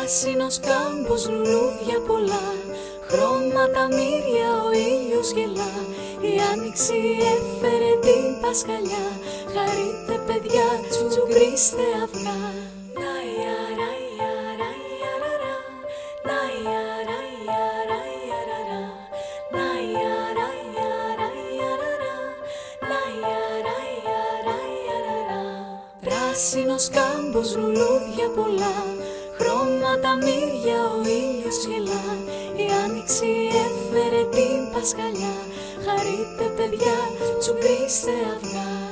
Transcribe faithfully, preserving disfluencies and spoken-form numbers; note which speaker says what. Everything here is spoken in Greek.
Speaker 1: Πράσινος κάμπος, λουλούδια πολλά, χρώματα μύρια, ο ήλιος γελά. Η άνοιξη έφερε την Πασχαλιά, χαρείτε παιδιά, τσουγκρίστε αυγά. Πράσινος κάμπος, λουλούδια πολλά, χρώματα μύρια, ο ήλιος γελά. Η άνοιξη έφερε την Πασχαλιά, χαρείτε παιδιά, τσουγκρίστε αυγά.